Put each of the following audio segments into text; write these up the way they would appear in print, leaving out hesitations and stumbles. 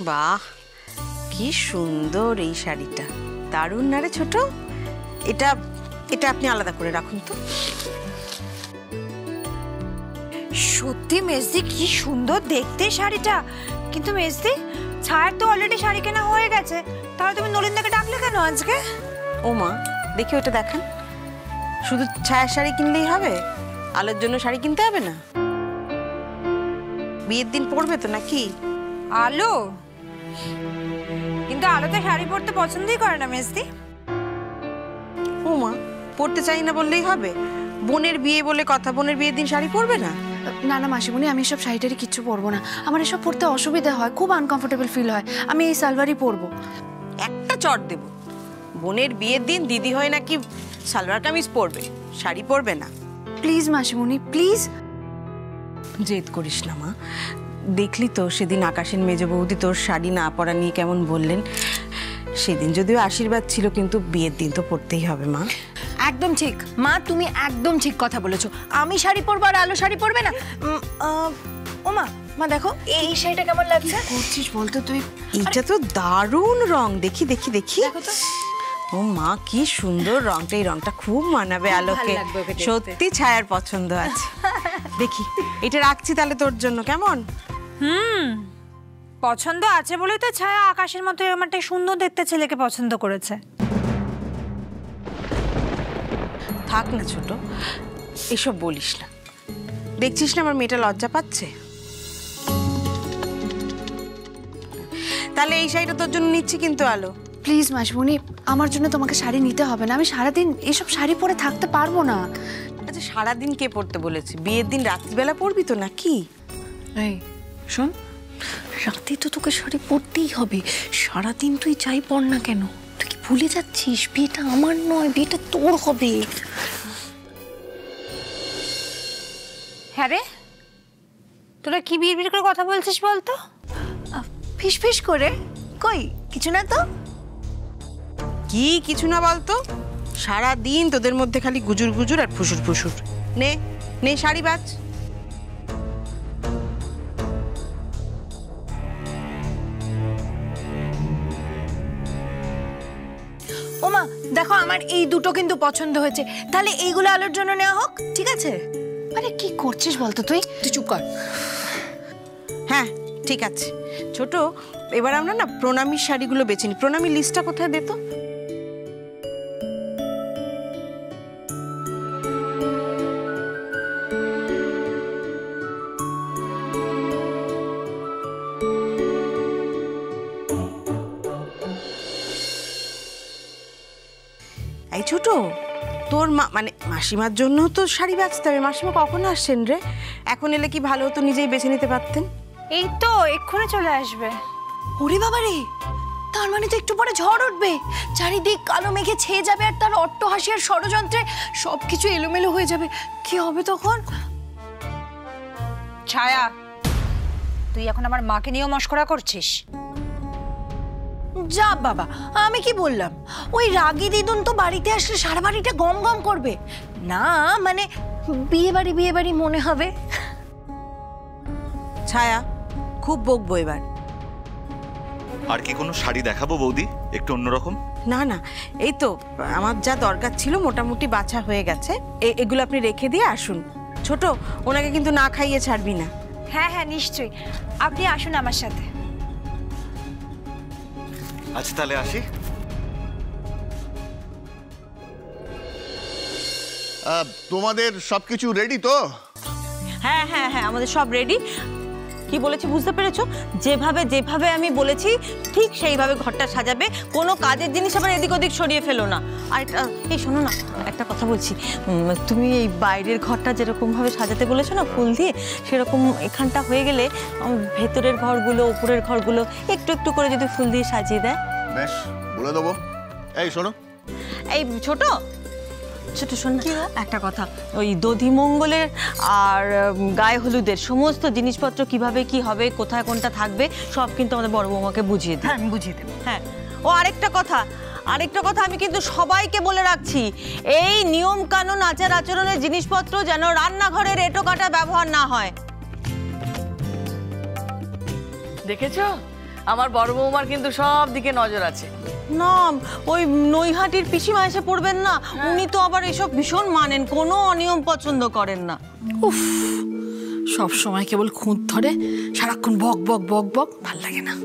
বাহ, কি সুন্দর এই শাড়িটা, দারুণ না রে ছোট? এটা এটা আপনি আলাদা করে রাখুন তো। সত্যি মেজদি কি সুন্দর দেখতে শাড়িটা, কিন্তু মেজদি ছায়ার তো অলরেডি শাড়ি কেনা হয়ে গেছে, তাহলে তুমি নলিনদাকে ডাকলে কেন আজকে? ও মা, দেখি ওটা দেখান। শুধু ছায়ার শাড়ি কিনলেই হবে? আলোর জন্য শাড়ি কিনতে হবে না? বিয়ের দিন পরবে তো নাকি? আলো? কিন্তু আলো তো শাড়ি পরতে পছন্দই করে না মেজদি। ও মা, পরতে চাই না বললেই হবে? বোনের বিয়ে বলে কথা, বোনের বিয়ের দিন শাড়ি পরবে না? না না মাসিমণি, আমি এসব শাড়িটারি কিচ্ছু পরবো না। আমার এসব পরতে অসুবিধা হয়, খুব আনকমফোর্টেবল ফিল হয়। আমি এই সালোয়ারই পরবো। একটা চট দেব, বোনের বিয়ের দিন দিদি হয় নাকি সালোয়ার কামিজ পরবে, শাড়ি পরবে না? প্লিজ মাসিমণি, প্লিজ। জেদ করিস না মা, দেখলি তো সেদিন আকাশের মেজ বৌদি তোর শাড়ি না পরা নিয়ে কেমন বললেন। সেদিন যদিও আশীর্বাদ ছিল, কিন্তু বিয়ের দিন তো পরতেই হবে মা। একদম ঠিক মা, তুমি একদম ঠিক কথা বলেছো। আমি শাড়ি পরবো আর আলো শাড়ি পরবে না? ও মা, মা দেখো এই শাড়িটা কেমন লাগছে। করছিস বলতো তুই? এইটা তো দারুণ রং, দেখি দেখি দেখি। দেখো তো। ও মা, কি সুন্দর রংটা, এই রংটা খুব মানাবে আলোকে। সত্যি ছায়ার পছন্দ আছে। দেখি এটা রাখছি তাহলে তোর জন্য, কেমন? পছন্দ আছে বলেই তো ছায়া আকাশের মতো এরকম একটা সুন্দর দেখতে ছেলেকে পছন্দ করেছে। থাক না ছোট, এসব বলিস না। দেখছিস না আমার মেয়েটা লজ্জা পাচ্ছে। তাহলে এই শাড়িটা তোর জন্য নিচ্ছি কিন্তু আলো। প্লিজ মাসিমণি, আমার জন্য তোমাকে শাড়ি নিতে হবে না। আমি সারাদিন এসব শাড়ি পরে থাকতে পারবো না। আচ্ছা, সারাদিন কে পরতে বলেছে? বিয়ের দিন রাত্রিবেলা পরবি তো নাকি? এই শোন, রাতে তো তোকে শাড়ি পরতেই হবে। সারাদিন তুই যাই পর না কেন, তুই কি ভুলে যাচ্ছিস বিয়েটা আমার নয়, বিয়েটা তোর হবে। হ্যাঁ রে, তোরা কি বিড়বিড় করে কথা বলছিস বলতো? ফিস ফিস করে? কই কিছু না তো। কি কিছু না বলতো? সারাদিন তোদের মধ্যে খালি গুজুর গুজুর আর ফুসুর ফুসুর। নে নে শাড়ি বাজ। ওমা দেখো, আমার এই দুটো কিন্তু পছন্দ হয়েছে, তাহলে এইগুলো আলোর জন্য নেওয়া হোক, ঠিক আছে? আরে কি করছিস বলতো তুই? তুই চুপ কর। হ্যাঁ ঠিক আছে ছোট, এবার আমরা না প্রণামীর শাড়িগুলো বেছে নিই। প্রণামীর লিস্টটা কোথায় দে তো। এই ছোট, তোর মা মানে মাসিমার জন্য তো শাড়ি বাঁচতে হবে। মাসিমা কখন আসছেন রে? এখন এলে কি ভালো হতো, নিজেই বেছে নিতে পারতেন। এই তো এক্ষুনি চলে আসবে। ওরে বাবা রে, তার মানে তো একটু পরে ঝড় উঠবে, চারিদিক কালো মেঘে ছেয়ে যাবে, আর তার অট্টহাসি আর ষড়যন্ত্রে সবকিছু এলোমেলো হয়ে যাবে। কি হবে তখন? ছায়া, তুই এখন আমার মাকে নিয়েও মশকরা করছিস? যা বাবা, আমি কি বললাম? ওই রাগী দিদুন তো বাড়িতে আসলে সারা বাড়িটা গম গম করবে না, মানে বিয়ে বাড়ি মনে হবে। ছায়া, খুব বকবো এবার। আর কি কোনো শাড়ি দেখাবো বৌদি, একটু অন্যরকম? না না, এই তো আমার যা দরকার ছিল মোটামুটি বাছা হয়ে গেছে। এগুলো আপনি রেখে দিয়ে আসুন। ছোট, ওনাকে কিন্তু না খাইয়ে ছাড়বি না। হ্যাঁ হ্যাঁ নিশ্চয়ই, আপনি আসুন আমার সাথে। আচ্ছা তাহলে আসি। তোমাদের সবকিছু রেডি তো? হ্যাঁ হ্যাঁ হ্যাঁ, আমাদের সব রেডি। কি বলেছি বুঝতে পেরেছো? যেভাবে যেভাবে আমি বলেছি ঠিক সেইভাবে ঘরটা সাজাবে। কোনো কাজের জিনিস আবার এদিক ওদিক সরিয়ে ফেলো না। আর এই শোনো না, একটা কথা বলছি, তুমি এই বাইরের ঘরটা যেরকমভাবে সাজাতে বলেছো না ফুল দিয়ে, সেরকম এখানটা হয়ে গেলে ভেতরের ঘরগুলো উপরের ঘরগুলো একটু একটু করে যদি ফুল দিয়ে সাজিয়ে দেয়। বেশ, বলে দেবো। এই শোনো, এই ছোট ছোট শোন না একটা কথা, ওই দধিমঙ্গলের আর গায়ে হলুদের সমস্ত জিনিসপত্র কিভাবে কি হবে, কোথায় কোনটা থাকবে, সব কিন্তু আমাদের বড় বৌমাকে বুঝিয়ে দিই। হ্যাঁ আমি বুঝিয়ে দেবো। হ্যাঁ, ও আরেকটা কথা আমি কিন্তু সবাইকে বলে রাখছি, এই নিয়ম কানুন আচার আচরণের জিনিসপত্র যেন রান্নাঘরের এঁটো কাটা ব্যবহার না হয়। দেখেছো আমার বড় বৌমার কিন্তু সব দিকে নজর আছে। না, ওই নৈহাটির পিসিমা এসে পড়বেন না, উনি তো আবার এসব ভীষণ মানেন, কোনো অনিয়ম পছন্দ করেন না। উফ, সব সময় কেবল খুঁত ধরে, সারাক্ষণ বক বক বক বক, ভাল লাগে না।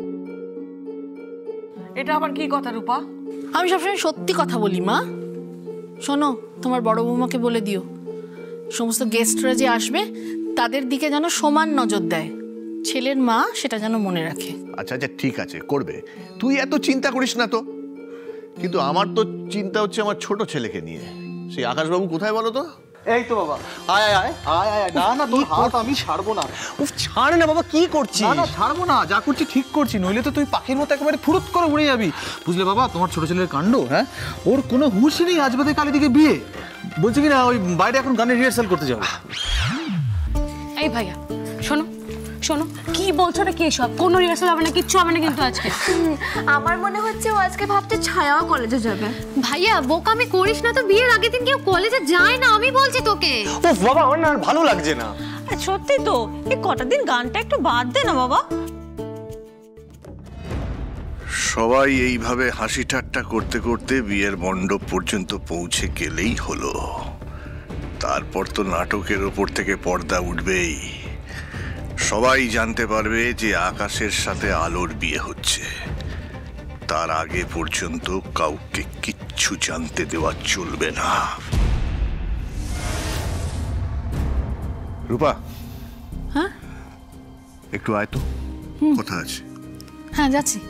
এটা আবার কি কথা রূপা? আমি সবসময় সত্যি কথা বলি মা। শোনো, তোমার বড় বৌমাকে বলে দিও সমস্ত গেস্টরা যে আসবে তাদের দিকে যেন সমান নজর দেয়, ছেলের মা সেটা যেন মনে রাখে। আচ্ছা আচ্ছা ঠিক আছে, করবে। তুই এত চিন্তা করিস না তো। কিন্তু আমার তো চিন্তা হচ্ছে আমার ছোট ছেলেকে নিয়ে। সেই আকাশবাবু কোথায় বলো তো? এই তো বাবা, আয় আয় আয় আয় আয়। না না, তোর হাত আমি ছাড়বো না। উফ, ছাড় না বাবা, কি করছিস? না না, ছাড়বো না, যা করছি ঠিক করছি, নইলে তো তুই পাখির মতো একেবারে ফুরুত করে উড়ে যাবি। বুঝলে বাবা, তোমার ছোট ছেলের কাণ্ড, হ্যাঁ, ওর কোনো হুঁশই নেই। আজ বাদে কালী দিকে বিয়ে, বলছে কি না ওই বাইরে এখন গানের রিহার্সাল করতে যাবো। এই ভাইয়া শোনো শোনো, কি বলছো না, কি সব? কোনো রিহার্সাল হবে না, কিচ্ছু হবে না কিন্তু আজকে। আমার মনে হচ্ছে ও আজকে ভাবছে ছায়াও কলেজে যাবে। ভাইয়া বোকামি করিস না তো, বিয়ের আগের দিন কেউ কলেজে যায় না, আমি বলছি তোকে। উফ বাবা, আমার না আর ভালো লাগছে না। সত্যি তো, এই কটা দিন গানটা একটু বাদ দে না বাবা। সবাই এইভাবে হাসি ঠাট্টা করতে করতে বিয়ের মণ্ডপ পর্যন্ত পৌঁছে গেলেই হলো। তারপর তো নাটকের ওপর থেকে পর্দা উঠবেই। সবাই জানতে পারবে যে আকাশের সাথে আলোর বিয়ে হচ্ছে। তার আগে পর্যন্ত কাউকে কিচ্ছু জানতে দেওয়া চলবে না। রূপা, হ্যাঁ একটু আয় তো, কথা আছে। হ্যাঁ যাচ্ছি।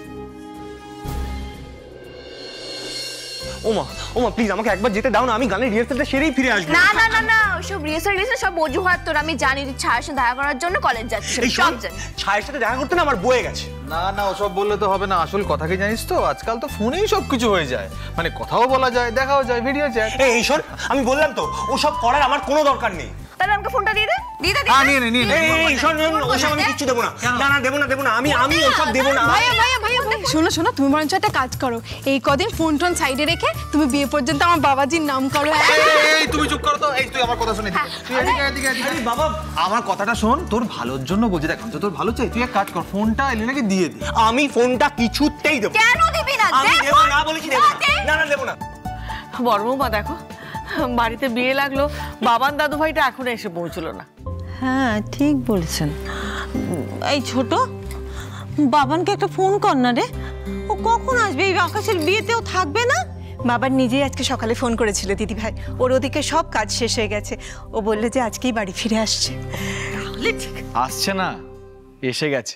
ওমা ওমা, প্লিজ আমাকে একবার যেতে দাও না, আমি গানের রিহার্সালটা সেরেই ফিরে আসবো। না না না না, ওইসব রিহার্সাল সব অজুহাত তোর। আমি জানি তুই ছায়ার সাথে দেখা করার জন্য কলেজ যাচ্ছিস। সব জানি। ছায়ের সাথে দেখা করতে না আমার বয়ে গেছে। না না, ওসব বললে তো হবে না। আসল কথা কি জানিস তো, আজকাল তো ফোনেই সব কিছু হয়ে যায়। মানে কথাও বলা যায়, দেখাও যায়, ভিডিও চ্যাট। এই শোন, আমি বললাম তো ওসব করার আমার কোনো দরকার নেই। তাহলে আমাকে ফোনটা দিয়ে দে। দিয়ে দে। হ্যাঁ, নিয়ে নে নিয়ে নে। এই শোন, ওসব আমি কিচ্ছু দেবো না। না না, দেবো না দেবো না, আমি ওসব দেবো না। ভাইয়া ভাইয়া ভাইয়া, শোনো শোনো, তুমি বরঞ্চ একটা কাজ করো, এই কদিন ফোন টোন সাইডে রেখে তুমি বিয়ে পর্যন্ত আমার বাবাজির নাম করো। এই তুমি চুপ করো তো। এই তুই আমার কথা শুনে, তুই এদিকে এদিকে এদিকে। বাবা, আমার কথাটা শোন, তোর ভালোর জন্য বলছি। দেখ, আমি তো তোর ভালো চাই। তুই এক কাজ কর, ফোনটা এলিনাকে দিয়ে দে। আমি ফোনটা কিছুতেই দেবো। কেন দিবি না? আমি দেবো না বলেছি, দেবো না। না না, দেবো না। বড় বৌমা দেখো, বাড়িতে বিয়ে লাগলো, বাবান দাদু ভাইটা এখনো এসে পৌঁছলো না। হ্যাঁ ঠিক বলেছেন। এই ছোট, বাবানকে একটা ফোন কর না রে, ও কখন আসবে? এই আকাশের বিয়েতেও থাকবে না? বাবার নিজেই আজকে সকালে ফোন করেছিল দিদি ভাই, ওর ওদিকে সব কাজ শেষ হয়ে গেছে। ও বললো যে আজকেই বাড়ি ফিরে আসছে। আসছে না, এসে গেছে।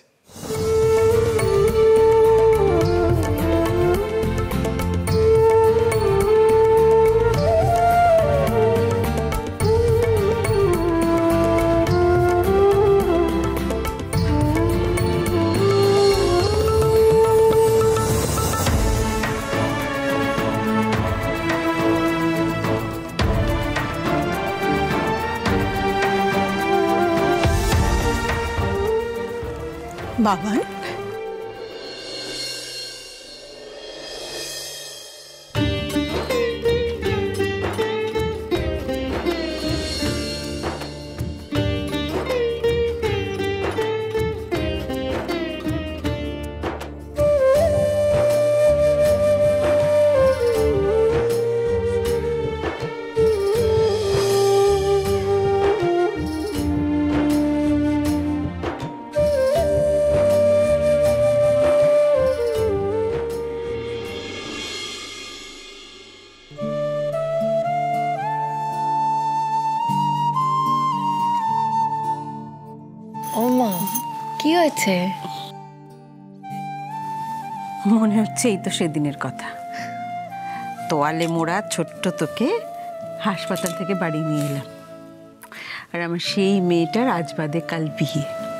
বাবান, ওমা, কি হয়েছে? মনে হচ্ছে এই তো সেদিনের কথা। তোয়ালে মোড়া ছোট্ট তোকে হাসপাতাল থেকে বাড়ি নিয়ে এলাম, আর আমার সেই মেয়েটার আজ বাদে কাল বিয়ে।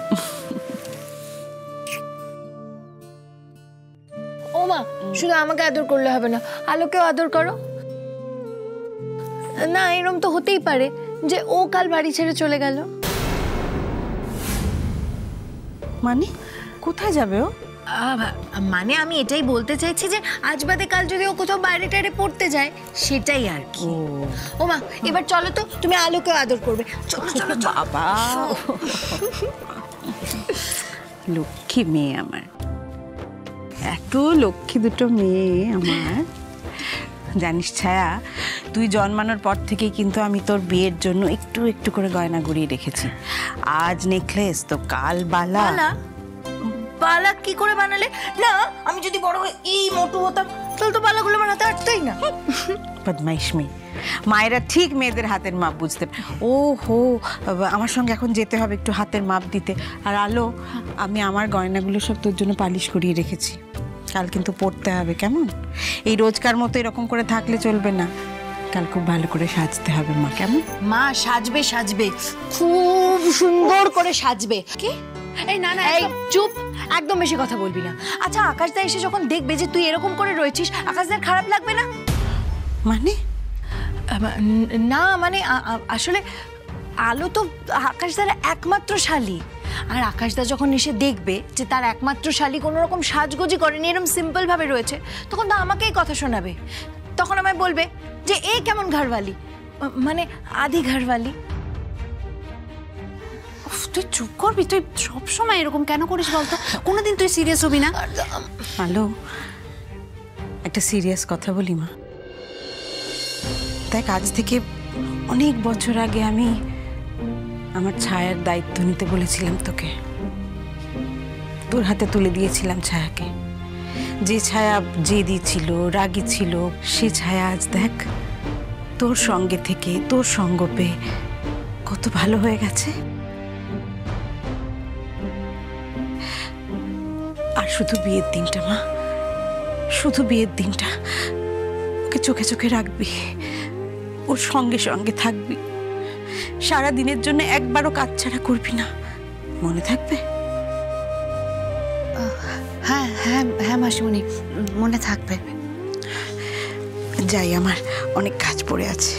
ওমা, শুধু আমাকে আদর করলে হবে না, আলোকেও আদর করো না। এরকম তো হতেই পারে যে ও কাল বাড়ি ছেড়ে চলে গেল। মানে কোথায় যাবে ও? মানে আমি এটাই বলতে চাইছি যে আজ বাদে কাল যদি ও কোথাও বাইরে টাইরে পড়তে যায়, সেটাই আর কি। ওমা, এবার চলো তো, তুমি আলোকেও আদর করবে। চলো চলো বাবা, লক্ষ্মী মেয়ে আমার। এত লক্ষ্মী দুটো মেয়ে আমার। জানিস ছায়া, তুই জন্মানোর পর থেকেই কিন্তু আমি তোর বিয়ের জন্য একটু একটু করে গয়না গড়িয়ে রেখেছি। আজ নেকলেস তো কাল বালা। বালা কি করে বানালে? না, আমি যদি বড় হয়ে এই মোটু হতাম তাহলে তো বালাগুলো বানাতে পারতাই না। বদমাইশ মেয়ে। মায়েরা ঠিক মেয়েদের হাতের মাপ বুঝতে। ও হো, আমার সঙ্গে এখন যেতে হবে একটু হাতের মাপ দিতে। আর আলো, আমি আমার গয়নাগুলো সব তোর জন্য পালিশ করিয়ে রেখেছি, কাল কিন্তু পড়তে হবে, কেমন? এই রোজকার মতো এরকম করে থাকলে চলবে না, কাল খুব ভালো করে সাজতে হবে মা, কেমন? মা সাজবে সাজবে, খুব সুন্দর করে সাজবে। কি? এই না না, এই চুপ, একদম বেশি কথা বলবি না। আচ্ছা, আকাশদা এসে যখন দেখবে যে তুই এরকম করে রয়েছিস, আকাশদার খারাপ লাগবে না? মানে না মানে আসলে আলো তো আকাশদার একমাত্র শালী, আর আকাশদা যখন এসে দেখবে যে তার একমাত্র শালী কোনো রকম সাজগোজি করেনি, এরকম সিম্পল ভাবে রয়েছে, তখন তো আমাকেই কথা শোনাবে। তখন আমায় বলবে যে এ কেমন ঘরওয়ালি, মানে আধি ঘরওয়ালি। তুই চুপ করবি? তুই সবসময় এরকম কেন করিস বলতো? কোনোদিন তুই সিরিয়াস হবি না? আলো, একটা সিরিয়াস কথা বলি মা। দেখ, আজ থেকে অনেক বছর আগে আমি আমার ছায়ার দায়িত্ব নিতে বলেছিলাম তোকে, তোর হাতে তুলে দিয়েছিলাম ছায়াকে। যে ছায়া জেদি ছিল, রাগী ছিল, সে ছায়া আজ দেখ তোর সঙ্গে থেকে, তোর সঙ্গ পেয়ে কত ভালো হয়ে গেছে। আর শুধু বিয়ের দিনটা মা, শুধু বিয়ের দিনটা ওকে চোখে চোখে রাখবি, ওর সঙ্গে সঙ্গে থাকবি, সারা দিনের জন্য একবারও কাজ ছাড়া করবি না, মনে থাকবে? হ্যাঁ হ্যাঁ হ্যাঁ মাসিমণি, মনে থাকবে। যাই, আমার অনেক কাজ পড়ে আছে।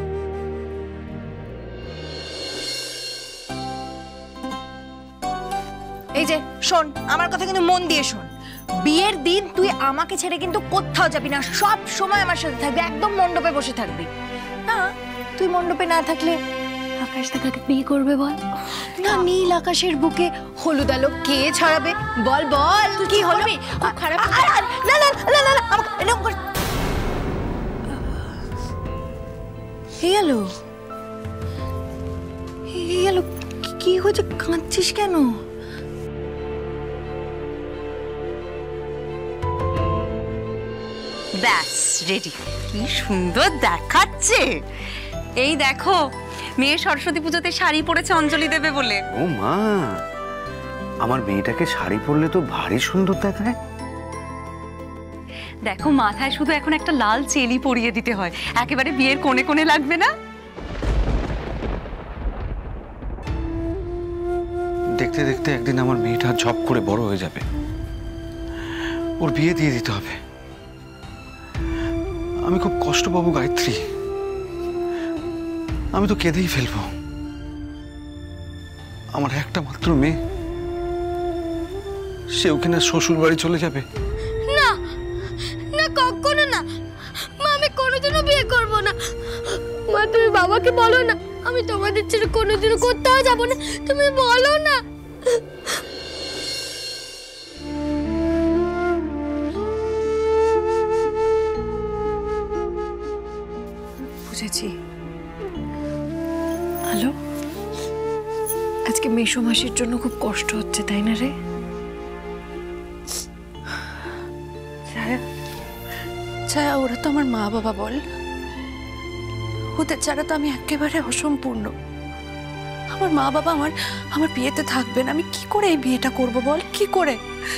এই যে শোন, আমার কথা কিন্তু মন দিয়ে শোন। বিয়ের দিন তুই আমাকে ছেড়ে কিন্তু কোথাও যাবি না, সব সময় আমার সাথে থাকবি, একদম মণ্ডপে বসে থাকবি। না, তুই মণ্ডপে না থাকলে আকাশ তাকে বিয়ে করবে বল? না, নীল আকাশের বুকে হলুদ আলো কে ছড়াবে বল? বল কি হলো? খুব খারাপ। না না না না, আমাকে এরকম করে গেল। কি হয়েছে? কাঁদছিস কেন? ব্যাস রেডি। কি সুন্দর দেখাচ্ছে। এই দেখো, মেয়ে সরস্বতী পুজোতে শাড়ি পরেছে অঞ্জলি দেবে বলে। ও মা, আমার মেয়েটাকে শাড়ি পরলে তো ভারী সুন্দর দেখায়। দেখো, মাথায় শুধু এখন একটা লাল চেলি পরিয়ে দিতে হয়, একেবারে বিয়ের কোণে কোণে লাগবে না? দেখতে দেখতে একদিন আমার মেয়েটা ঝপ করে বড় হয়ে যাবে, ওর বিয়ে দিয়ে দিতে হবে। আমি খুব কষ্ট পাবো গায়ত্রী, আমি তো কেঁদেই ফেলবো। আমার একটা মাত্র মেয়ে, সেও কিনা শ্বশুর বাড়ি চলে যাবে। না না, কখনো না মা, আমি কোনোদিনও বিয়ে করব না। মা, তুমি বাবাকে বলো না আমি তোমাদের ছেড়ে কোনোদিনও কোথাও যাব না, তুমি বলো না। বুঝেছি। হ্যালো, আজকে মেশো মাসির জন্য খুব কষ্ট হচ্ছে, তাই না রে? ছায়া, ওরা তো আমার মা বাবা বল, ওদের ছাড়া তো আমি একেবারে অসম্পূর্ণ। আমার মা বাবা আমার বিয়েতে থাকবেন, আমি কি করে এই বিয়েটা করব বল? কি করে?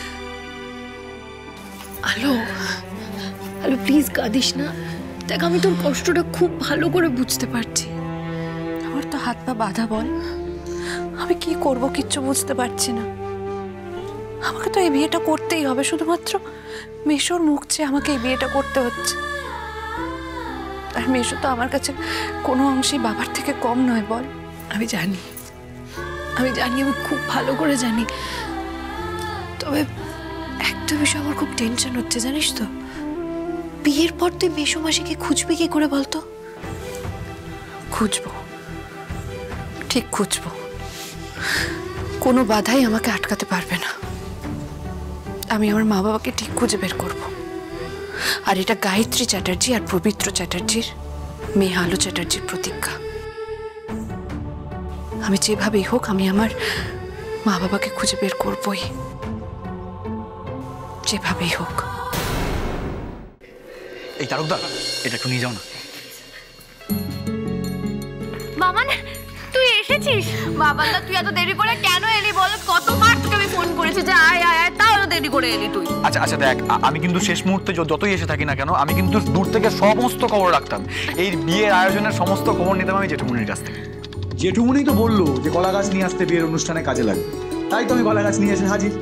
আলো আলো, প্লিজ কাঁদিস না। দেখ, আমি তোর কষ্টটা খুব ভালো করে বুঝতে পারছি। আমার তো হাত পা বাঁধা বল, আমি কি করব কিচ্ছু বুঝতে পারছি না। আমাকে তো এই বিয়েটা করতেই হবে, শুধুমাত্র মেশোর মুখ চেয়ে আমাকে এই বিয়েটা করতে হচ্ছে। আর মেশো তো আমার কাছে কোনো অংশেই বাবার থেকে কম নয় বল। আমি জানি, আমি খুব ভালো করে জানি। তবে একটা বিষয় আমার খুব টেনশন হচ্ছে, জানিস তো? বিয়ের পর তুই মেশো মাসিকে খুঁজবি কি করে বলতো? খুঁজবো, ঠিক খুঁজবো, কোনো বাধাই আমাকে আটকাতে পারবে না। আমি আমার মা বাবাকে ঠিক খুঁজে বের করব। আর এটা গায়ত্রী চ্যাটার্জি আর পবিত্র চ্যাটার্জির মেয়ে আলো চ্যাটার্জির প্রতিজ্ঞা। আমি যেভাবেই হোক আমি আমার মা বাবাকে খুঁজে বের করবই, যেভাবেই হোক। এই তারকদা, এটা একটু নিয়ে যাও না। মামান তুই এসেছিস? বাবান্দা তুই এত দেরি করে কেন এলি বল? কতবার তোকে আমি ফোন করেছি যে আয় আয় আয়, তাও দেরি করে এলি তুই। আচ্ছা আচ্ছা দেখ, আমি কিন্তু শেষ মুহূর্তে যতই এসে থাকি না কেন, আমি কিন্তু দূর থেকে সমস্ত খবর রাখতাম। এই বিয়ের আয়োজনের সমস্ত খবর নিতাম আমি জেঠুমনির কাছ থেকে। জেঠুমনি তো বললো যে কলা গাছ নিয়ে আসতে বিয়ের অনুষ্ঠানে কাজে লাগবে, তাই তো আমি কলা গাছ নিয়ে এসে হাজির।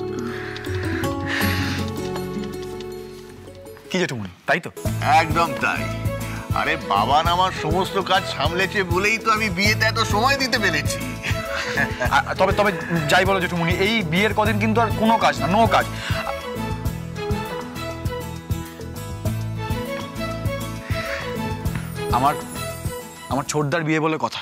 কি জেঠুমনি, তাই তো? একদম তাই। আরে বাবান আমার সমস্ত কাজ সামলেছে বলেই তো আমি বিয়েতে এত সময় দিতে পেরেছি। তবে তবে যাই বলো জেঠুমনি, এই বিয়ের কদিন কিন্তু আর কোনো কাজ না, নো কাজ। আমার আমার ছোটদার বিয়ে বলে কথা।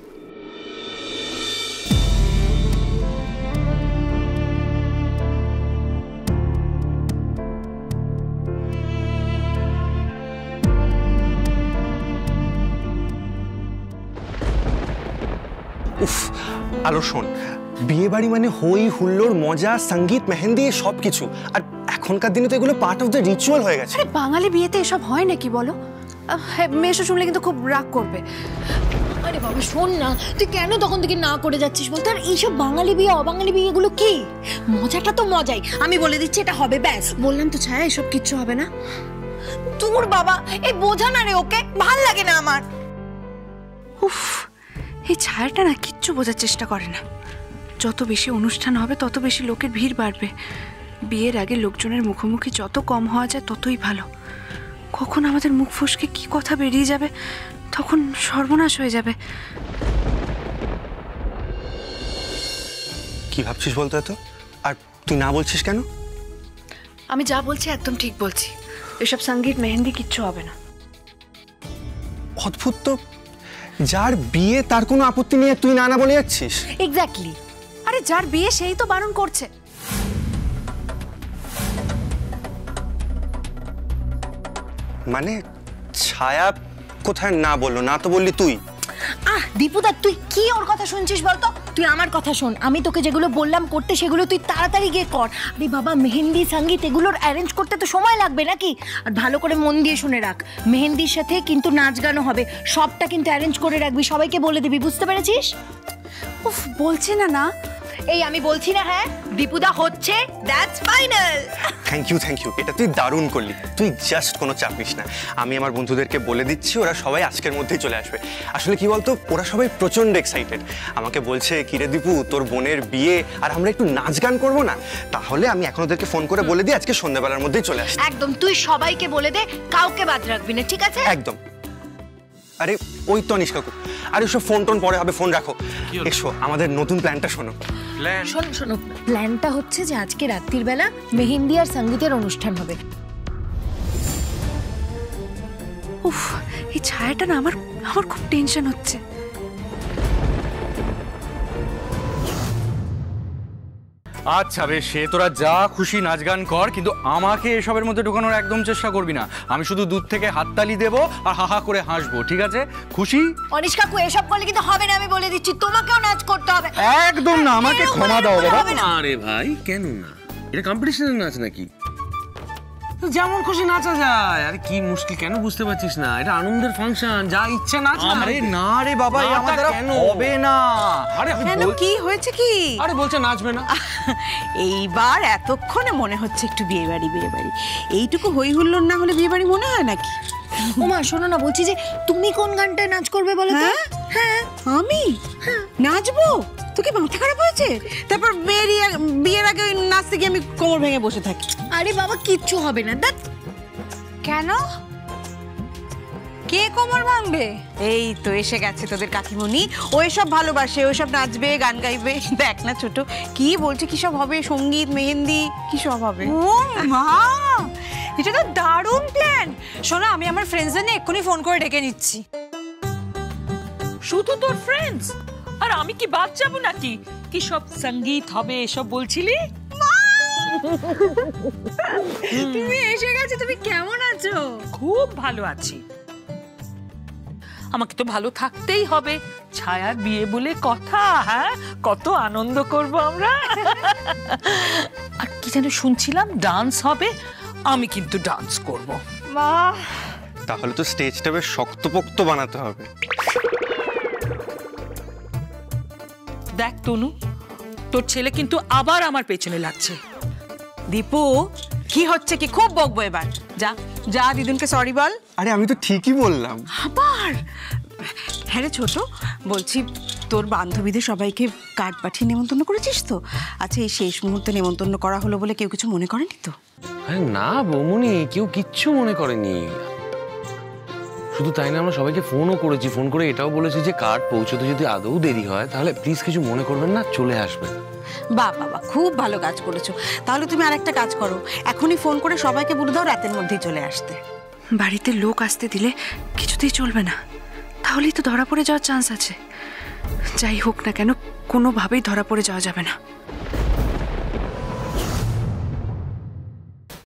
উফ আলো শোন, বিয়ে বাড়ি মানে হই হুল্লোড়, মজা, সঙ্গীত, মেহেন্দি, সব কিছু। আর এখনকার দিনে তো এগুলো পার্ট অফ দ্য রিচুয়াল হয়ে গেছে। বাঙালি বিয়েতে এসব হয় নাকি বলো? মেয়েশো শুনলে কিন্তু খুব রাগ করবে। আরে বাবা শোন না, তুই কেন তখন থেকে না করে যাচ্ছিস বলতো? আর এইসব বাঙালি বিয়ে অবাঙালি বিয়ে এগুলো কি? মজাটা তো মজাই, আমি বলে দিচ্ছি এটা হবে ব্যাস। বললাম তো ছায়া, এসব কিচ্ছু হবে না। তোর বাবা এই বোঝা না রে ওকে, ভাল লাগে না আমার। উফ, এই ছায়াটা না কিচ্ছু বোঝার চেষ্টা করে না। যত বেশি অনুষ্ঠান হবে তত বেশি লোকের ভিড় বাড়বে। বিয়ের আগে লোকজনের মুখোমুখি যত কম হওয়া যায় ততই ভালো। কখন আমাদের মুখ ফসকে কি কথা বেরিয়ে যাবে, তখন সর্বনাশ হয়ে যাবে। কি ভাবছিস বলতো এত? আর তুই না বলছিস কেন? আমি যা বলছি একদম ঠিক বলছি। এসব সঙ্গীত মেহেন্দি কিচ্ছু হবে না। অদ্ভুত তো, যার বিয়ে তার কোনো আপত্তি নিয়ে তুই না না বলে যাচ্ছিস। এক্স্যাক্টলি। আরে যার বিয়ে সেই তো বারণ করছে। মানে ছায়া কোথায় না বললো? না তো বললি তুই। দীপুদা তুই কি ওর কথা শুনছিস বলতো? তুই আমার কথা শোন, আমি তোকে যেগুলো বললাম করতে সেগুলো তুই তাড়াতাড়ি গিয়ে কর। আরে বাবা মেহেন্দি সঙ্গীত এগুলোর অ্যারেঞ্জ করতে তো সময় লাগবে নাকি? আর ভালো করে মন দিয়ে শুনে রাখ, মেহেন্দির সাথে কিন্তু নাচ গানও হবে, সবটা কিন্তু অ্যারেঞ্জ করে রাখবি, সবাইকে বলে দিবি, বুঝতে পেরেছিস? উফ, বলছি না না। এই আমি বলছি না, হ্যাঁ দীপুদা হচ্ছে, দ্যাটস ফাইনাল। থ্যাংক ইউ, এটা তুই দারুণ করলি। তুই জাস্ট কোনো চাপ নিস না, আমি আমার বন্ধুদেরকে বলে দিচ্ছি, ওরা সবাই আজকের মধ্যেই চলে আসবে। আসলে কি বলতো, ওরা সবাই প্রচন্ড এক্সাইটেড। আমাকে বলছে কিরে দীপু তোর বোনের বিয়ে, আর আমরা একটু নাচ গান করবো না? তাহলে আমি এখন ওদেরকে ফোন করে বলে দিই আজকে সন্ধ্যাবেলার মধ্যেই চলে আসবে। একদম, তুই সবাইকে বলে দে, কাউকে বাদ রাখবি না, ঠিক আছে? একদম। আরে ওই তো নিস কাকু, আরে ওসব ফোন টোন পরে হবে, ফোন রাখো। এসো আমাদের নতুন প্ল্যানটা শোনো। শোনো, প্ল্যানটা হচ্ছে যে আজকে রাত্রির বেলা মেহেন্দি আর সঙ্গীতের অনুষ্ঠান হবে। উফ, এই ছায়াটা না আমার খুব টেনশন হচ্ছে। আচ্ছা বেশ, সে তোরা যা খুশি নাচ গান কর, কিন্তু আমাকে এসবের মধ্যে ঢোকানোর একদম চেষ্টা করবি না। আমি শুধু দূর থেকে হাততালি দেবো আর হা হা করে হাসবো, ঠিক আছে? খুশি? অনিশ কাকু এসব করলে কিন্তু হবে না, আমি বলে দিচ্ছি, তোমাকেও নাচ করতে হবে। একদম না, আমাকে ক্ষমা দাও বাবা। আরে ভাই কেন না, এটা কম্পিটিশনের নাচ নাকি? যেমন খুশি নাচা যায়। আরে কি মুশকিল, কেন বুঝতে পারছিস না? এটা আনন্দের ফাংশন, যা ইচ্ছে নাচ। আরে না রে বাবা, এই আমার দ্বারা হবে না। আরে কেন, কি হয়েছে কি? আরে বলছে নাচবে না। এইবার এতক্ষণে মনে হচ্ছে একটু বিয়ে বাড়ি। এইটুকু হই হুল্লোড় না হলে বিয়ে বাড়ি মনে হয় নাকি? ওমা শোনো না, বলছি যে তুমি কোন গানটায় নাচ করবে বলো তো? হ্যাঁ আমি নাচবো? তোকে মাথা খারাপ হয়েছে? তারপর বিয়ের আগে ওই নাচতে গিয়ে আমি কোমর ভেঙে বসে থাকি। আরে বাবা কিচ্ছু হবে না। কেন? কে কোমর ভাঙবে? এই তো এসে গেছে তোদের কাকিমণি, ও এসব ভালোবাসে, ওসব নাচবে গান গাইবে। দেখ না ছোট কি বলছে, কি সব হবে, সঙ্গীত মেহেন্দি কি সব হবে। ও মা, এটা তো দারুণ প্ল্যান। শোনো, আমি আমার ফ্রেন্ডসদের নিয়ে এক্ষুনি ফোন করে ডেকে নিচ্ছি। শুধু তোর ফ্রেন্ডস? আর আমি কি বাদ যাবো নাকি? কি সব সঙ্গীত হবে এসব বলছিলি? তুমি এসে গেছো, তুমি কেমন আছো? খুব ভালো আছি। আমাকে তো ভালো থাকতেই হবে, ছায়ার বিয়ে বলে কথা। হ্যাঁ, কত আনন্দ করব আমরা। আর কি যেন শুনছিলাম, ডান্স হবে। আমি কিন্তু ডান্স করব। মা, তাহলে তো স্টেজটা বেশ শক্তপোক্ত বানাতে হবে। দেখ তনু, তোর ছেলে কিন্তু আবার আমার পেছনে লাগছে। দীপু, কি হচ্ছে কি? খুব বকবো এবার। যা যা দিদুনকে সরি বল। আরে আমি তো ঠিকই বললাম। আবার? হ্যাঁ রে ছোট, বলছি তোর বান্ধবীদের সবাইকে কার্ড পাঠিয়ে নেমন্তন্ন করেছিস তো? আচ্ছা, এই শেষ মুহূর্তে নেমন্তন্ন করা হলো বলে কেউ কিছু মনে করেনি তো? আরে না বৌমনি, কেউ কিচ্ছু মনে করেনি। শুধু তাই না, আমরা সবাইকে ফোনও করেছি, ফোন করে এটাও বলেছি যে কার্ড পৌঁছতে যদি আদৌ দেরি হয় তাহলে প্লিজ কিছু মনে করবেন না, চলে আসবেন। বাহ বাবা, খুব ভালো কাজ করেছো। তাহলে তুমি আরেকটা কাজ করো, এখনই ফোন করে সবাইকে বলে দাও রাতের মধ্যেই চলে আসতে। বাড়িতে লোক আসতে দিলে কিছুতেই চলবে না, তাহলেই তো ধরা পড়ে যাওয়ার চান্স আছে। যাই হোক না কেন, কোনোভাবেই ধরা পড়ে যাওয়া যাবে না।